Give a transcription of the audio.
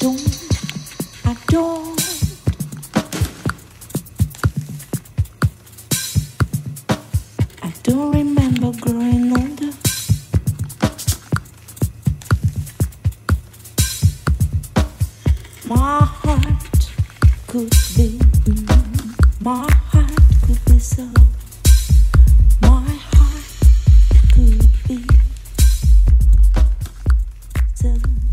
I don't remember growing older. My heart could be, my heart could be so. My heart could be so.